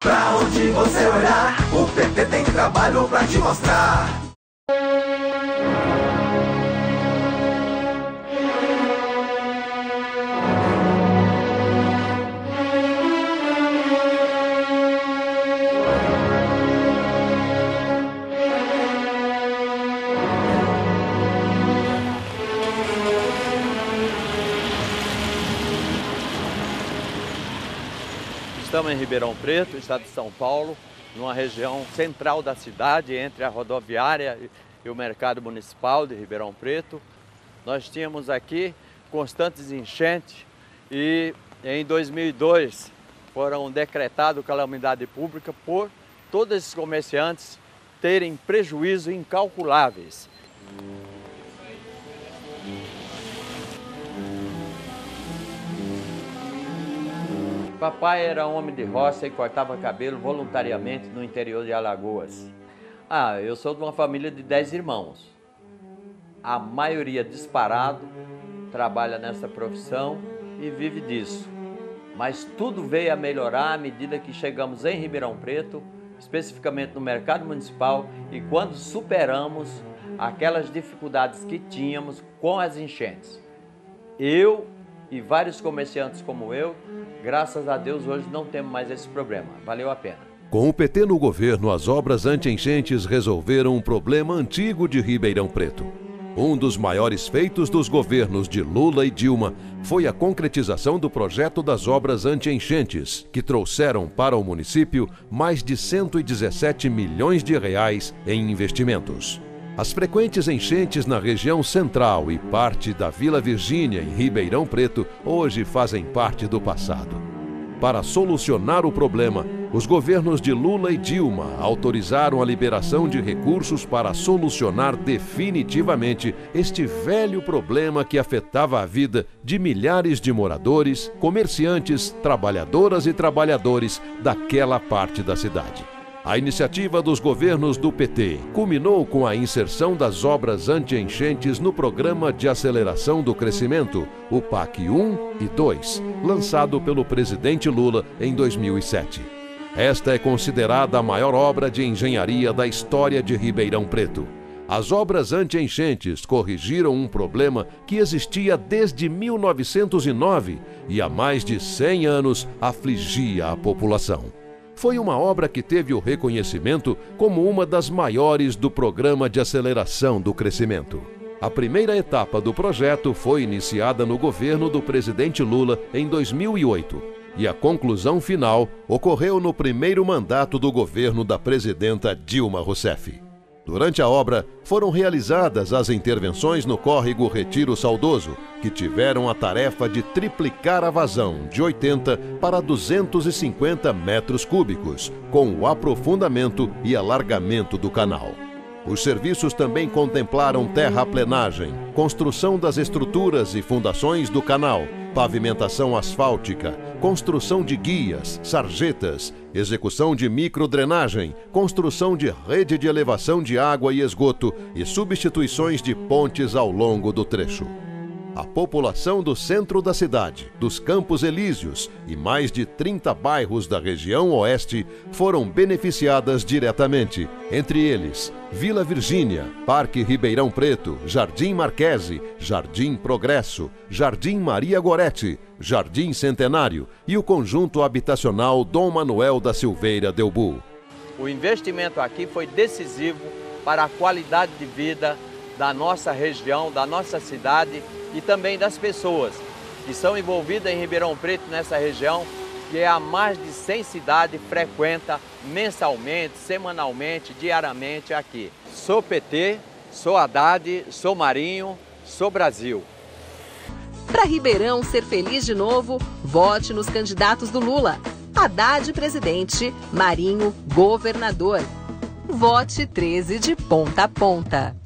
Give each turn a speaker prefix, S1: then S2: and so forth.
S1: Pra onde você olhar, o PT tem trabalho pra te mostrar.
S2: Estamos em Ribeirão Preto, estado de São Paulo, numa região central da cidade, entre a rodoviária e o mercado municipal de Ribeirão Preto. Nós tínhamos aqui constantes enchentes e em 2002 foram decretadas calamidade pública por todos esses comerciantes terem prejuízos incalculáveis. Papai era homem de roça e cortava cabelo voluntariamente no interior de Alagoas. Eu sou de uma família de 10 irmãos. A maioria disparado trabalha nessa profissão e vive disso. Mas tudo veio a melhorar à medida que chegamos em Ribeirão Preto, especificamente no mercado municipal, e quando superamos aquelas dificuldades que tínhamos com as enchentes. Eu e vários comerciantes como eu, graças a Deus, hoje não temos mais esse problema. Valeu a pena.
S3: Com o PT no governo, as obras anti-enchentes resolveram um problema antigo de Ribeirão Preto. Um dos maiores feitos dos governos de Lula e Dilma foi a concretização do projeto das obras anti-enchentes, que trouxeram para o município mais de 117 milhões de reais em investimentos. As frequentes enchentes na região central e parte da Vila Virgínia, em Ribeirão Preto, hoje fazem parte do passado. Para solucionar o problema, os governos de Lula e Dilma autorizaram a liberação de recursos para solucionar definitivamente este velho problema que afetava a vida de milhares de moradores, comerciantes, trabalhadoras e trabalhadores daquela parte da cidade. A iniciativa dos governos do PT culminou com a inserção das obras anti-enchentes no Programa de Aceleração do Crescimento, o PAC 1 e 2, lançado pelo presidente Lula em 2007. Esta é considerada a maior obra de engenharia da história de Ribeirão Preto. As obras anti-enchentes corrigiram um problema que existia desde 1909 e há mais de 100 anos afligia a população. Foi uma obra que teve o reconhecimento como uma das maiores do Programa de Aceleração do Crescimento. A primeira etapa do projeto foi iniciada no governo do presidente Lula em 2008 e a conclusão final ocorreu no primeiro mandato do governo da presidenta Dilma Rousseff. Durante a obra, foram realizadas as intervenções no córrego Retiro Saudoso, que tiveram a tarefa de triplicar a vazão de 80 para 250 metros cúbicos, com o aprofundamento e alargamento do canal. Os serviços também contemplaram terraplenagem, construção das estruturas e fundações do canal, pavimentação asfáltica, construção de guias, sarjetas, execução de microdrenagem, construção de rede de elevação de água e esgoto e substituições de pontes ao longo do trecho. A população do centro da cidade, dos Campos Elíseos e mais de 30 bairros da região oeste foram beneficiadas diretamente, entre eles Vila Virgínia, Parque Ribeirão Preto, Jardim Marquese, Jardim Progresso, Jardim Maria Goretti, Jardim Centenário e o conjunto habitacional Dom Manuel da Silveira Delbu.
S2: O investimento aqui foi decisivo para a qualidade de vida da nossa região, da nossa cidade e também das pessoas que são envolvidas em Ribeirão Preto, nessa região, que é a mais de 100 cidades frequenta mensalmente, semanalmente, diariamente aqui. Sou PT, sou Haddad, sou Marinho, sou Brasil.
S4: Para Ribeirão ser feliz de novo, vote nos candidatos do Lula. Haddad presidente, Marinho governador. Vote 13 de ponta a ponta.